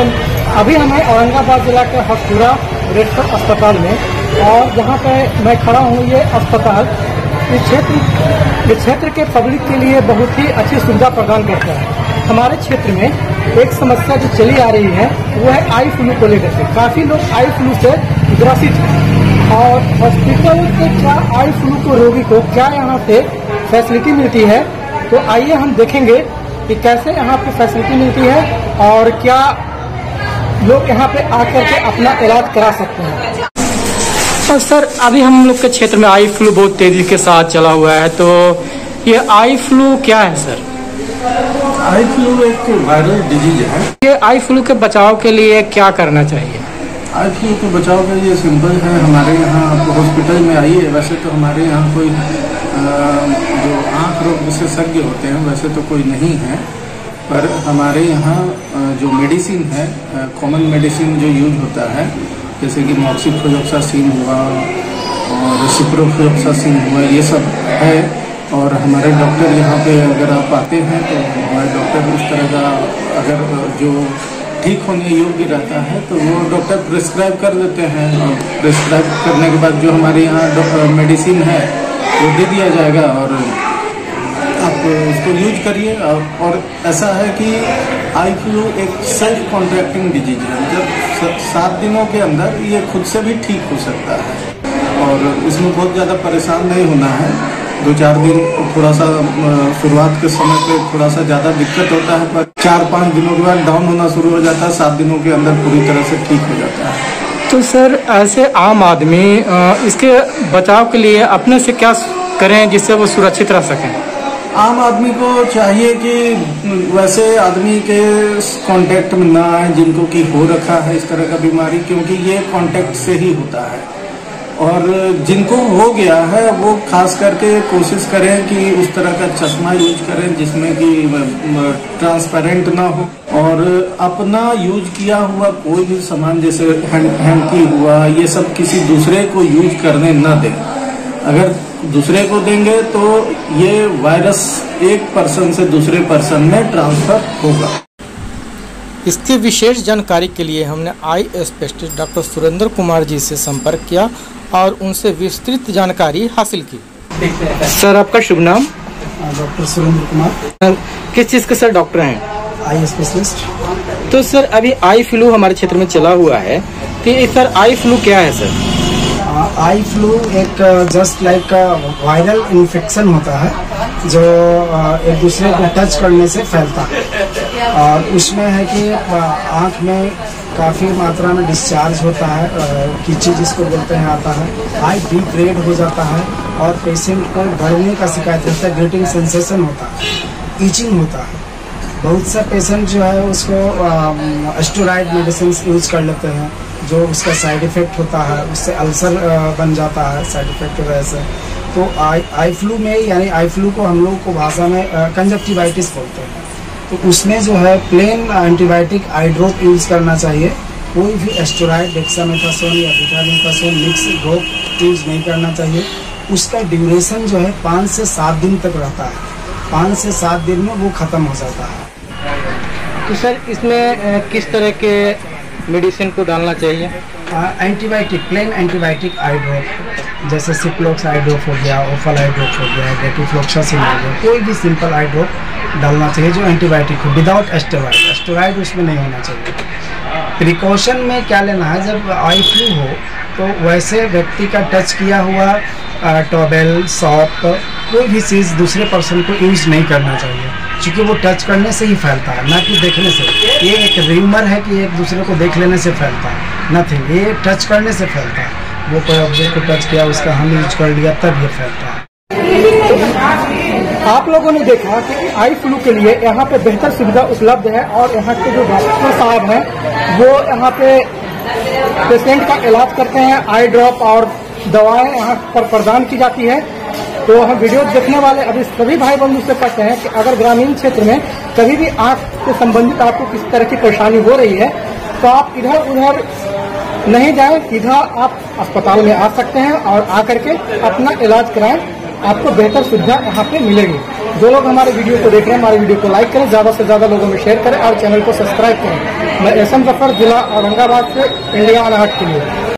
तो अभी हमें औरंगाबाद जिला के हथपुरा रेफर अस्पताल में, और जहाँ पे मैं खड़ा हूँ ये अस्पताल इस क्षेत्र के पब्लिक के लिए बहुत ही अच्छी सुविधा प्रदान करता है। हमारे क्षेत्र में एक समस्या जो चली आ रही है वो है आई फ्लू को लेकर के। काफ़ी लोग आई फ्लू से ग्रसित हैं और हॉस्पिटल के क्या आई फ्लू को रोगी को क्या यहाँ से फैसिलिटी मिलती है, तो आइए हम देखेंगे कि कैसे यहाँ पे फैसिलिटी मिलती है और क्या लोग यहाँ पे आकर के अपना इलाज करा सकते हैं। और सर अभी हम लोग के क्षेत्र में आई फ्लू बहुत तेजी के साथ चला हुआ है, तो ये आई फ्लू क्या है सर? आई फ्लू एक वायरल डिजीज है। ये आई फ्लू के बचाव के लिए क्या करना चाहिए? आई फ्लू के बचाव के लिए सिंपल है, हमारे यहाँ आप हॉस्पिटल में आइए। वैसे तो हमारे यहाँ कोई जो आँख रोग विशेषज्ञ होते हैं वैसे तो कोई नहीं है, पर हमारे यहाँ जो मेडिसिन है, कॉमन मेडिसिन जो यूज होता है, जैसे कि मॉक्सिफ्लोक्सासिन हुआ और सिप्रोफ्लोक्सासिन हुआ, ये सब है। और हमारे डॉक्टर यहाँ पे अगर आप आते हैं तो हमारे डॉक्टर उस तरह का अगर जो ठीक होने योग्य रहता है तो वो डॉक्टर प्रिस्क्राइब कर देते हैं, और प्रिस्क्राइब करने के बाद जो हमारे यहाँ मेडिसिन है वो दे दिया जाएगा और आप उसको यूज करिए। और ऐसा है कि आई फ्लू एक सेल्फ कॉन्ट्रैक्टिंग डिजीज है, मतलब 7 दिनों के अंदर ये खुद से भी ठीक हो सकता है और इसमें बहुत ज़्यादा परेशान नहीं होना है। 2-4 दिन थोड़ा सा शुरुआत के समय पे थोड़ा सा ज़्यादा दिक्कत होता है, पर 4-5 दिनों के बाद डाउन होना शुरू हो जाता है, 7 दिनों के अंदर पूरी तरह से ठीक हो जाता है। तो सर ऐसे आम आदमी इसके बचाव के लिए अपने से क्या करें जिससे वो सुरक्षित रह सकें? आम आदमी को चाहिए कि वैसे आदमी के कांटेक्ट में ना आए जिनको कि हो रखा है इस तरह का बीमारी, क्योंकि ये कांटेक्ट से ही होता है। और जिनको हो गया है वो खास करके कोशिश करें कि उस तरह का चश्मा यूज करें जिसमें कि ट्रांसपेरेंट ना हो, और अपना यूज किया हुआ कोई भी सामान जैसे हैंकी हुआ ये सब किसी दूसरे को यूज करने न दें। अगर दूसरे को देंगे तो ये वायरस एक पर्सन से दूसरे पर्सन में ट्रांसफर होगा। इसकी विशेष जानकारी के लिए हमने eye specialist doctor Surendra Kumar ji से संपर्क किया और उनसे विस्तृत जानकारी हासिल की। सर आपका शुभ नाम? डॉक्टर सुरेंद्र कुमार। किस चीज़ के सर डॉक्टर हैं? Eye specialist. तो सर अभी आई फ्लू हमारे क्षेत्र में चला हुआ है, तो सर आई फ्लू क्या है सर? आई फ्लू एक जस्ट लाइक वायरल इन्फेक्शन होता है जो एक दूसरे को टच करने से फैलता है, और उसमें है कि आँख में काफ़ी मात्रा में डिस्चार्ज होता है, कीची जिसको बोलते हैं आता है, आई डीप रेड हो जाता है और पेशेंट को भरने का शिकायत रहता है, ग्रेटिंग सेंसेशन होता है, ईचिंग होता है। बहुत सा पेशेंट जो है उसको स्टेरॉइड मेडिसिन यूज कर लेते हैं जो उसका साइड इफेक्ट होता है, उससे अल्सर बन जाता है साइड इफेक्ट की वजह से। तो आई फ्लू में यानी आई फ्लू को हम लोग को भाषा में कंजक्टिवाइटिस बोलते हैं, तो उसमें जो है plain antibiotic eye drop use करना चाहिए। कोई भी स्टेरॉइड डेक्सामेथासोन या बीटामेथासोन मिक्स ड्रॉप यूज नहीं करना चाहिए। उसका ड्यूरेशन जो है 5 से 7 दिन तक रहता है, 5 से 7 दिन में वो खत्म हो जाता है। तो सर इसमें किस तरह के मेडिसिन को डालना चाहिए? Antibiotic, plain antibiotic eye drop, जैसे सिप्लोक्स आई ड्रॉप हो गया, ओफल आई ड्रॉप हो गया, डेटिफ्लॉक्सासिन हो गया, कोई भी सिंपल आई ड्रॉप डालना चाहिए जो एंटीबायोटिक हो, विदाउट स्टेरॉइड। स्टेरॉइड उसमें नहीं होना चाहिए। प्रिकॉशन में क्या लेना है, जब आई फ्लू हो तो वैसे व्यक्ति का टच किया हुआ टॉवेल, सॉप, कोई भी चीज़ दूसरे पर्सन को यूज नहीं करना चाहिए, क्योंकि वो टच करने से ही फैलता है, ना कि देखने से। ये एक र्यूमर है कि एक दूसरे को देख लेने से फैलता है, नथिंग, ये टच करने से फैलता है। वो कोई ऑब्जेक्ट को टच किया, उसका हम यूज कर लिया, तब ये फैलता है। आप लोगों ने देखा कि आई फ्लू के लिए यहाँ पे बेहतर सुविधा उपलब्ध है, और यहाँ के जो डॉक्टर साहब हैं वो यहाँ पे पेशेंट का इलाज करते हैं। आई ड्रॉप और दवाएं यहाँ पर प्रदान की जाती है। तो हम वीडियो देखने वाले अभी सभी भाई बंधु से कहते हैं कि अगर ग्रामीण क्षेत्र में कभी भी आँख से संबंधित आपको किसी तरह की परेशानी हो रही है तो आप इधर उधर नहीं जाएं, सीधा आप अस्पताल में आ सकते हैं और आकर के अपना इलाज कराएं, आपको बेहतर सुविधा यहाँ पे मिलेगी। जो लोग हमारे वीडियो को देख रहे हैं, हमारे वीडियो को लाइक करें, ज़्यादा से ज़्यादा लोगों में शेयर करें और चैनल को सब्सक्राइब करें। मैं एसएम जफर, जिला औरंगाबाद से, इंडिया अनहट के लिए।